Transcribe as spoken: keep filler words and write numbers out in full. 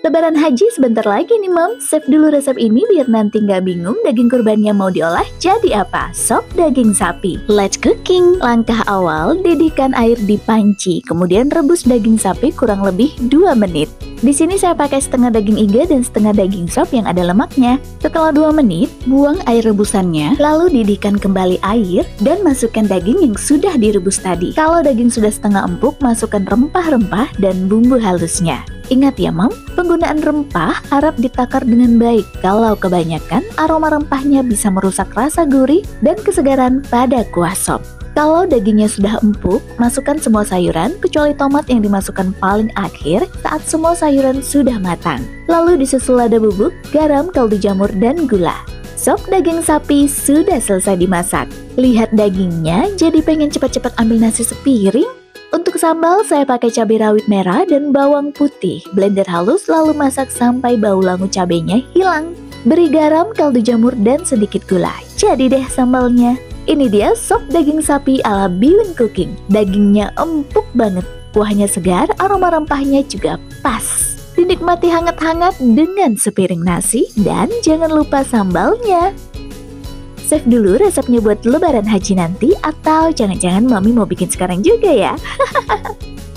Lebaran haji sebentar lagi nih Mom. Save dulu resep ini biar nanti nggak bingung daging kurbannya mau diolah jadi apa. Sop daging sapi. Let's cooking. Langkah awal, didihkan air di panci, kemudian rebus daging sapi kurang lebih dua menit. Di sini saya pakai setengah daging iga dan setengah daging sop yang ada lemaknya. Setelah dua menit, buang air rebusannya, lalu didihkan kembali air dan masukkan daging yang sudah direbus tadi. Kalau daging sudah setengah empuk, masukkan rempah-rempah dan bumbu halusnya. Ingat ya Mom, penggunaan rempah harap ditakar dengan baik. Kalau kebanyakan, aroma rempahnya bisa merusak rasa gurih dan kesegaran pada kuah sop. Kalau dagingnya sudah empuk, masukkan semua sayuran kecuali tomat yang dimasukkan paling akhir saat semua sayuran sudah matang. Lalu disusul lada bubuk, garam, kaldu jamur, dan gula. Sop daging sapi sudah selesai dimasak. Lihat dagingnya, jadi pengen cepat-cepat ambil nasi sepiring. Untuk sambal, saya pakai cabai rawit merah dan bawang putih. Blender halus lalu masak sampai bau langu cabenya hilang. Beri garam, kaldu jamur, dan sedikit gula. Jadi deh sambalnya. Ini dia sop daging sapi ala Bee Cooking. Dagingnya empuk banget, kuahnya segar, aroma rempahnya juga pas. Dinikmati hangat-hangat dengan sepiring nasi dan jangan lupa sambalnya. Save dulu resepnya buat lebaran haji nanti atau jangan-jangan Mami mau bikin sekarang juga ya.